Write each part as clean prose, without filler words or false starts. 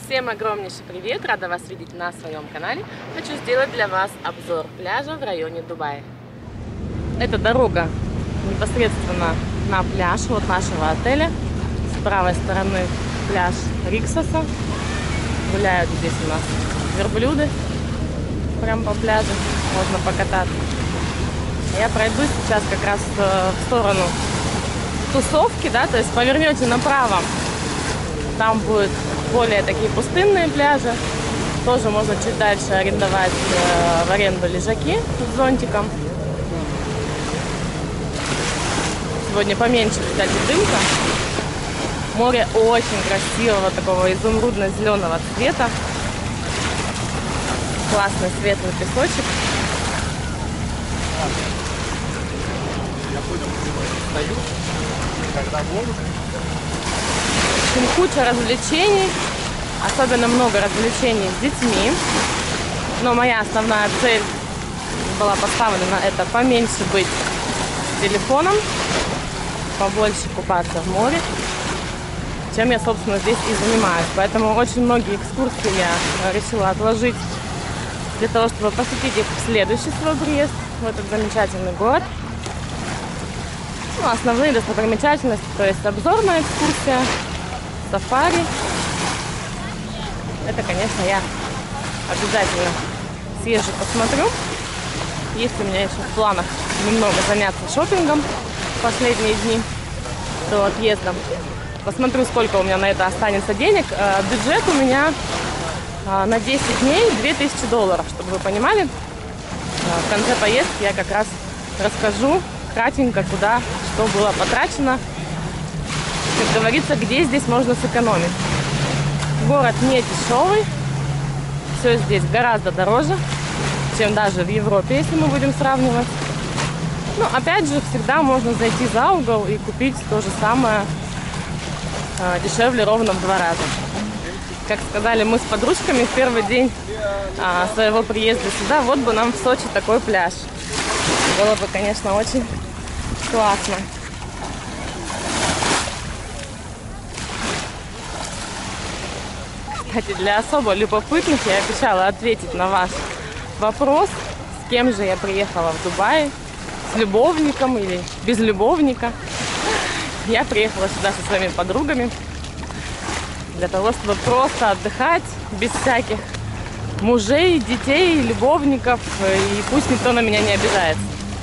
Всем огромнейший привет! Рада вас видеть на своем канале. Хочу сделать для вас обзор пляжа в районе Дубая. Это дорога непосредственно на пляж от нашего отеля. С правой стороны пляж Риксоса. Гуляют здесь у нас верблюды. Прям по пляжу можно покататься. Я пройду сейчас как раз в сторону тусовки, да, то есть повернете направо. Там будут более такие пустынные пляжи. Тоже можно чуть дальше арендовать в аренду лежаки с зонтиком. Сегодня поменьше, кстати, дымка. Море очень красивого, такого изумрудно-зеленого цвета. Классный светлый песочек. Куча развлечений, особенно много развлечений с детьми. Но моя основная цель была поставлена — это поменьше быть с телефоном, побольше купаться в море, чем я, собственно, здесь и занимаюсь. Поэтому очень многие экскурсии я решила отложить для того, чтобы посетить их в следующий свой приезд в этот замечательный город. Ну, основные достопримечательности, то есть обзорная экскурсия, сафари. Это, конечно, я обязательно съезжу, посмотрю. Есть у меня еще в планах немного заняться шопингом в последние дни до отъезда. Посмотрю, сколько у меня на это останется денег. Бюджет у меня на 10 дней $2000, чтобы вы понимали. В конце поездки я как раз расскажу кратенько, куда что было потрачено. Как говорится, где здесь можно сэкономить. Город не дешевый. Все здесь гораздо дороже, чем даже в Европе, если мы будем сравнивать. Но опять же, всегда можно зайти за угол и купить то же самое дешевле ровно в 2 раза. Как сказали мы с подружками в первый день своего приезда сюда, вот бы нам в Сочи такой пляж. Было бы, конечно, очень классно. Кстати, для особо любопытных я обещала ответить на ваш вопрос, с кем же я приехала в Дубай, с любовником или без любовника. Я приехала сюда со своими подругами для того, чтобы просто отдыхать без всяких мужей, детей, любовников, и пусть никто на меня не обижается.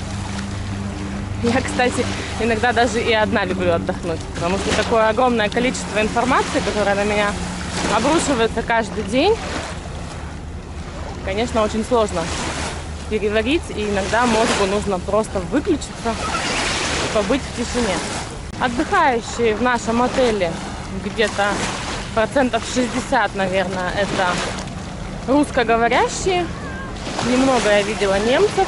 Я, кстати, иногда даже и одна люблю отдохнуть, потому что такое огромное количество информации, которое на меня обрушивается каждый день, конечно, очень сложно переварить, и иногда мозгу нужно просто выключиться и побыть в тишине. Отдыхающие в нашем отеле где-то 60%, наверное, это русскоговорящие. Немного я видела немцев.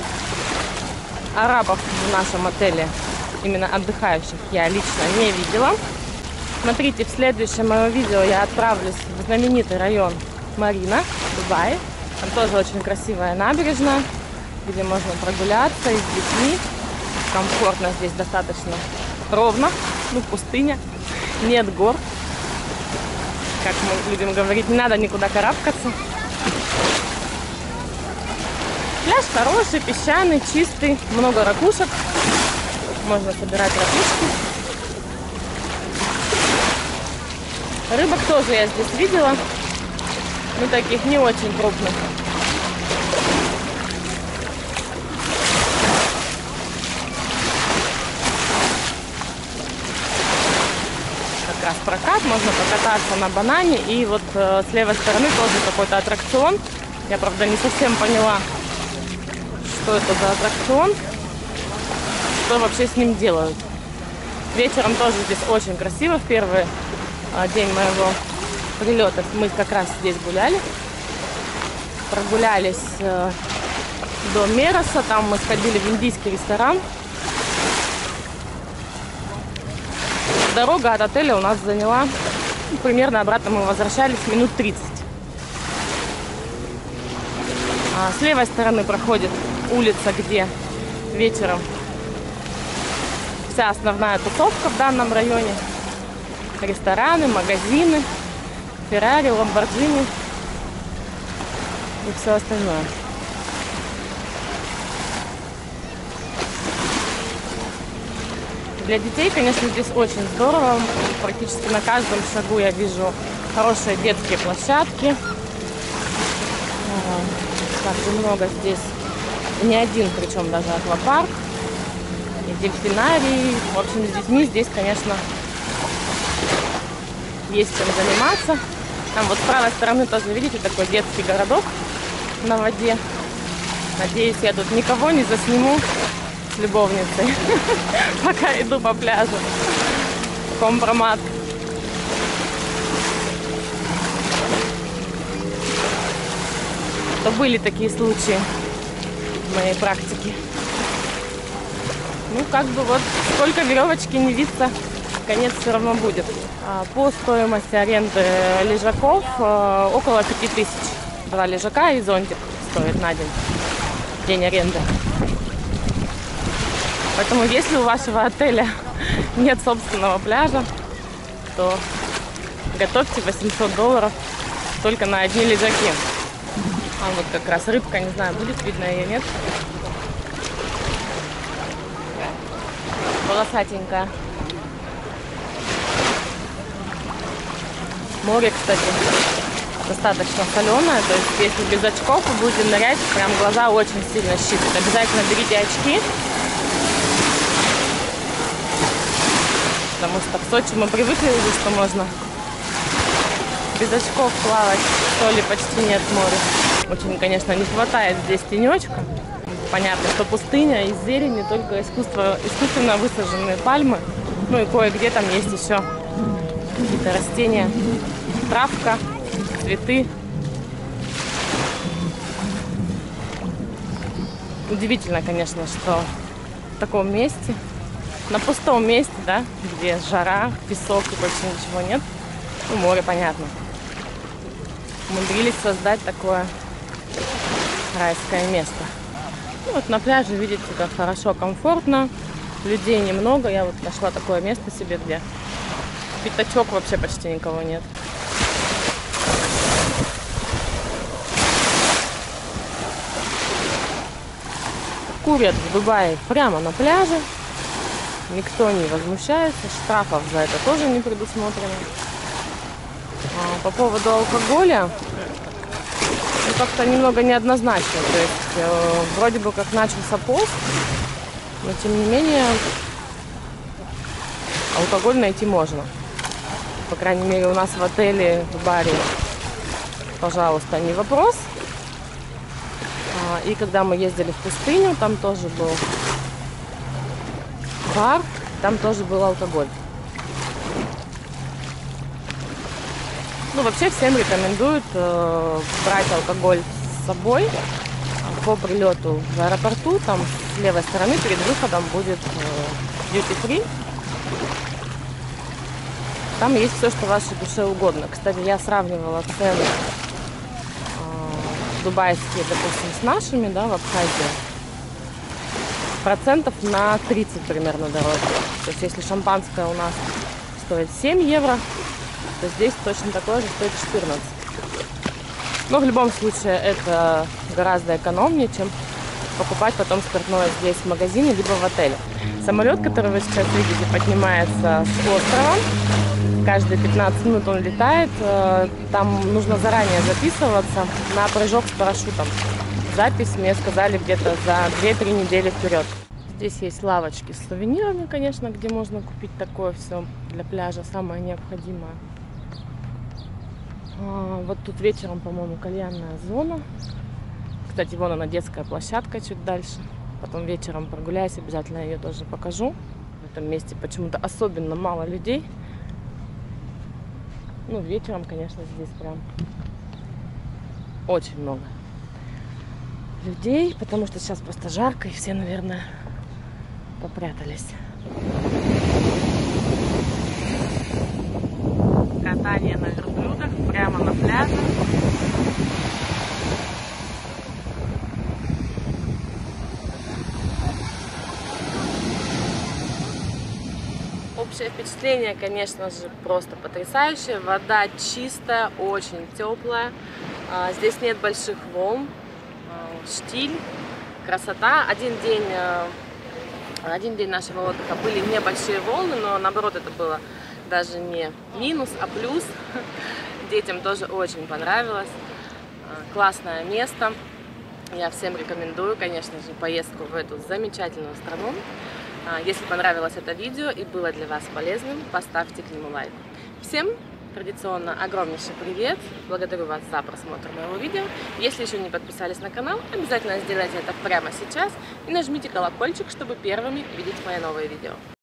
Арабов в нашем отеле, именно отдыхающих, я лично не видела. Смотрите, в следующем моем видео я отправлюсь в знаменитый район Марина, Дубай. Там тоже очень красивая набережная, где можно прогуляться и с детьми. Комфортно здесь достаточно ровно, ну, пустыня, нет гор. Как мы любим говорить, не надо никуда карабкаться. Пляж хороший, песчаный, чистый, много ракушек. Можно собирать ракушки. Рыбок тоже я здесь видела, но таких не очень крупных. Как раз прокат, можно покататься на банане. И вот с левой стороны тоже какой-то аттракцион. Я, правда, не совсем поняла, что это за аттракцион, что вообще с ним делают. Вечером тоже здесь очень красиво. В первый день моего прилета мы как раз здесь гуляли. Прогулялись до Мероса, там мы сходили в индийский ресторан. Дорога от отеля у нас заняла, примерно обратно мы возвращались минут 30. С левой стороны проходит улица, где вечером вся основная тусовка в данном районе. Рестораны, магазины. Феррари, Ламборджини и все остальное. Для детей, конечно, здесь очень здорово. Практически на каждом шагу я вижу хорошие детские площадки. Также много здесь, не один, причем даже аквапарк и дельфинарий. В общем, с детьми здесь, конечно, есть чем заниматься. Там вот с правой стороны тоже, видите, такой детский городок на воде. Надеюсь, я тут никого не засниму с любовницей, пока иду по пляжу. Компромат. То были такие случаи в моей практике. Ну, как бы вот сколько веревочки не виться, конец все равно будет. По стоимости аренды лежаков около 5000. 2 лежака и зонтик стоит на день аренды. Поэтому если у вашего отеля нет собственного пляжа, то готовьте $800 только на одни лежаки. А вот как раз рыбка, не знаю, будет видно ее, нет? Полосатенькая. Море, кстати, достаточно соленое, то есть если без очков вы будете нырять, прям глаза очень сильно щипят. Обязательно берите очки, потому что в Сочи мы привыкли уже, что можно без очков плавать, соли почти нет в море. Очень, конечно, не хватает здесь тенечка. Понятно, что пустыня, из зелени только искусственно высаженные пальмы. Ну и кое-где там есть еще какие-то растения, травка, цветы. Удивительно, конечно, что в таком месте, на пустом месте, да, где жара, песок и больше ничего нет, ну, море, понятно, умудрились создать такое райское место. Ну, вот на пляже, видите, как хорошо, комфортно, людей немного. Я вот нашла такое место себе, где пятачок вообще почти никого нет. Курят в Дубае прямо на пляже. Никто не возмущается. Штрафов за это тоже не предусмотрено. По поводу алкоголя, ну, как-то немного неоднозначно. То есть вроде бы как начался пост, но тем не менее алкоголь найти можно. По крайней мере, у нас в отеле, в баре, пожалуйста, не вопрос. И когда мы ездили в пустыню, там тоже был бар, там тоже был алкоголь. Ну, вообще всем рекомендуют брать алкоголь с собой по прилету в аэропорту. Там с левой стороны перед выходом будет duty free. Там есть все, что вашей душе угодно. Кстати, я сравнивала цены дубайские, допустим, с нашими, да, в Абхазии. Процентов на 30 примерно дороже. То есть, если шампанское у нас стоит 7 евро, то здесь точно такое же стоит 14. Но в любом случае это гораздо экономнее, чем покупать потом спиртное здесь в магазине, либо в отеле. Самолет, который вы сейчас видите, поднимается с острова. Каждые 15 минут он летает. Там нужно заранее записываться на прыжок с парашютом. Запись мне сказали где-то за 2-3 недели вперед. Здесь есть лавочки с сувенирами, конечно, где можно купить такое все для пляжа, самое необходимое. Вот тут вечером, по-моему, кальянная зона. Кстати, вон она, детская площадка чуть дальше. Потом вечером прогуляюсь, обязательно ее тоже покажу. В этом месте почему-то особенно мало людей. Ну, вечером, конечно, здесь прям очень много людей, потому что сейчас просто жарко, и все, наверное, попрятались. Катание на верблюдах прямо на пляже. Общее Впечатление, конечно же, просто потрясающее. Вода чистая, очень теплая. Здесь нет больших волн. Штиль, красота. Один день нашего отдыха были небольшие волны, но наоборот это было даже не минус, а плюс. Детям тоже очень понравилось. Классное место. Я всем рекомендую, конечно же, поездку в эту замечательную страну. Если понравилось это видео и было для вас полезным, поставьте к нему лайк. Всем традиционно огромнейший привет. Благодарю вас за просмотр моего видео. Если еще не подписались на канал, обязательно сделайте это прямо сейчас и нажмите колокольчик, чтобы первыми видеть мои новые видео.